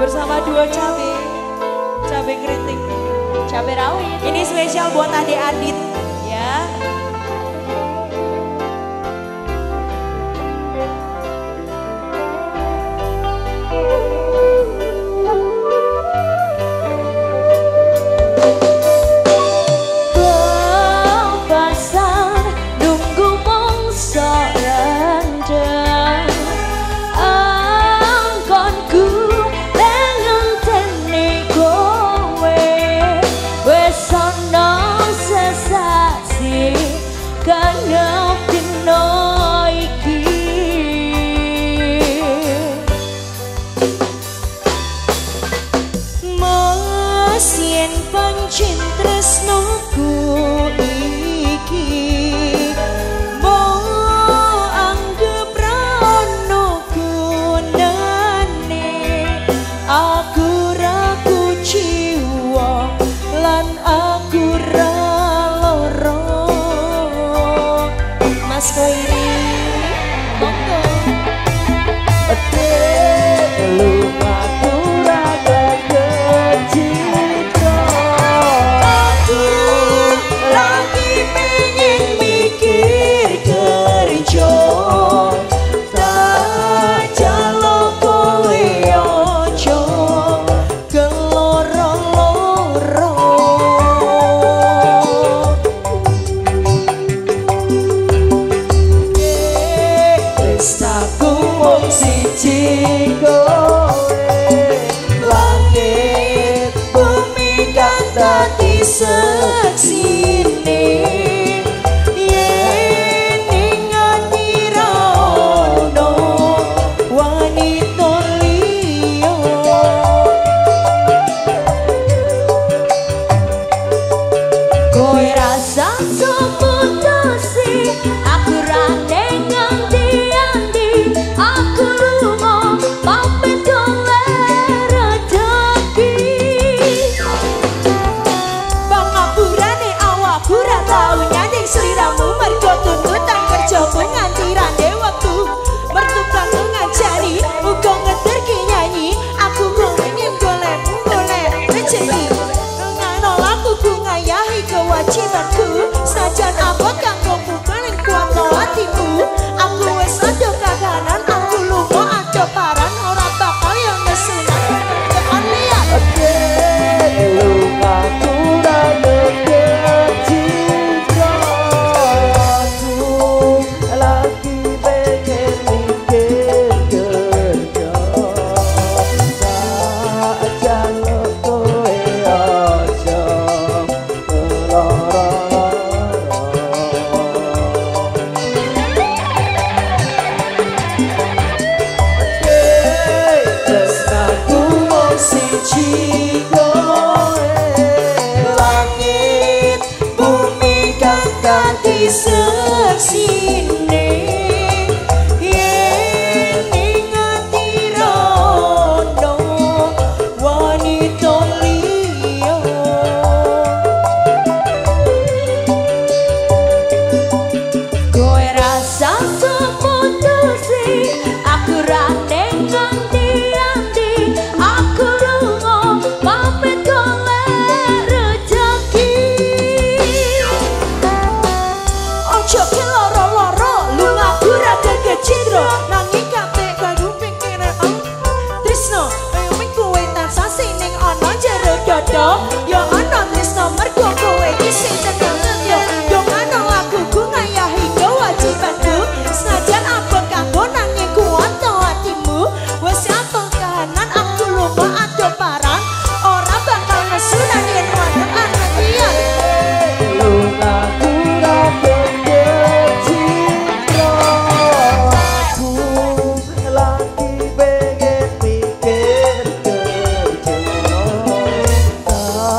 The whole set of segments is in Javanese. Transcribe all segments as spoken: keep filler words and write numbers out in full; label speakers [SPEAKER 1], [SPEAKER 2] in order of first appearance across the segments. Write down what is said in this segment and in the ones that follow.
[SPEAKER 1] bersama duo cabe, cabe keriting, cabe rawit. Ini spesial buat adik Adit ya.
[SPEAKER 2] Pancen tresnoku iki mbok anggap ra ono gunane aku ra kuciwa lan aku ra loro Mas Koiri monggo telu saksine yen ning ati ra ono wanita liya kowe rasa seputusi aku ra ning ngendi-endi aku lunga pamit golek rezeki ora tau nyanding sliramu mergo tuntutan kerja nganti rande wektu mertu kanggo ngajari uga ngeterke nyanyi aku ngomongin golek golek rezeki ngono aku ku ngayahi kewajibanku sajan abot kanggo bukaning kuat hatimu aku wis ado kaganan aku lunga ado paran ora bakal yo nesunan kean liat lunga kurang langit bumi kang ganti seksine yen ning ati ra ono wanita liya kowe rasa seputusi aku ra ning ngendi-endi aku lunga pamit golek rezeki ojo ke loro-loro lunga ora kegecidro nanging kabeh kanggo pikiran tresno kaya ming kowe tansah ning ana jero dodo ya ana tresno mergo kowe iki sing tenan setya yo ana aku ku ngayahi kewajibanku senajan abot kanggo nanging kuat hatimu wis atur kahanan aku lunga ado parang ora bakal nesunan yen wonten anak liya lunga kurang bercitra aku lagi pengen mikir kerja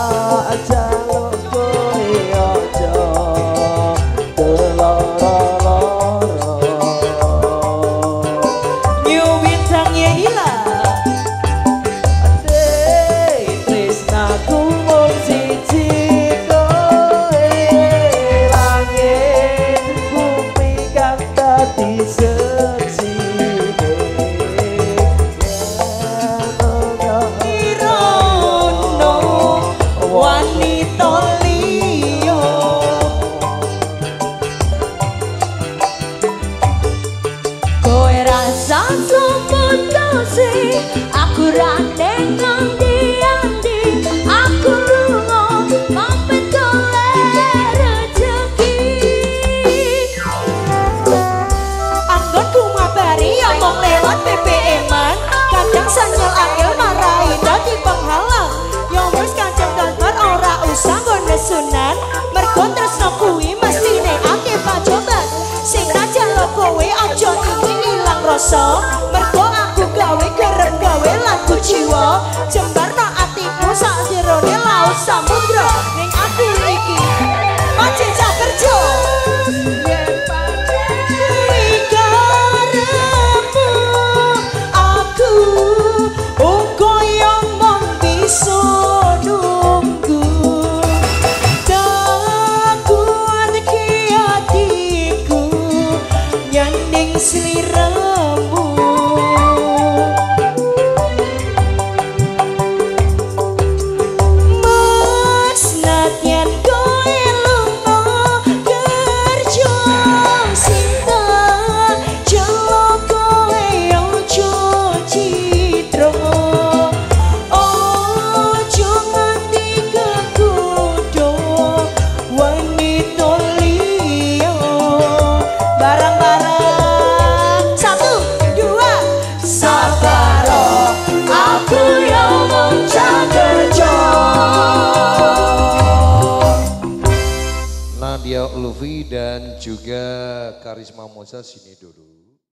[SPEAKER 2] susunan mergo tresno kuwi mestine akeh pacoban sing tak jaluk kowe aja iki ilang rasa mergo aku gawe kerep gawe lagu jiwa jembarno atimu sak jerone laut samudra ning aku iki pancen sak kerja
[SPEAKER 3] Luffy dan juga Karisma Moza sini dulu.